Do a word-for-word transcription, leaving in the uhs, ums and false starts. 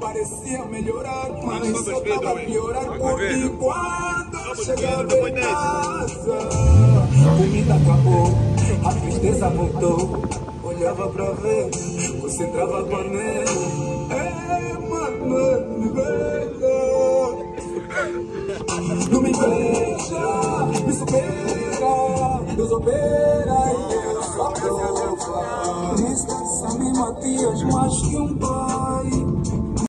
parecia melhorar, mas só tava a piorar. Porque quando chegava em casa, a comida acabou, a tristeza voltou. Olhava pra ver, concentrava com ele. É, mano, me beija. Não me beija, me supera. Deus opera e Deus só prova. Nesta Sami Matias mais que um pai.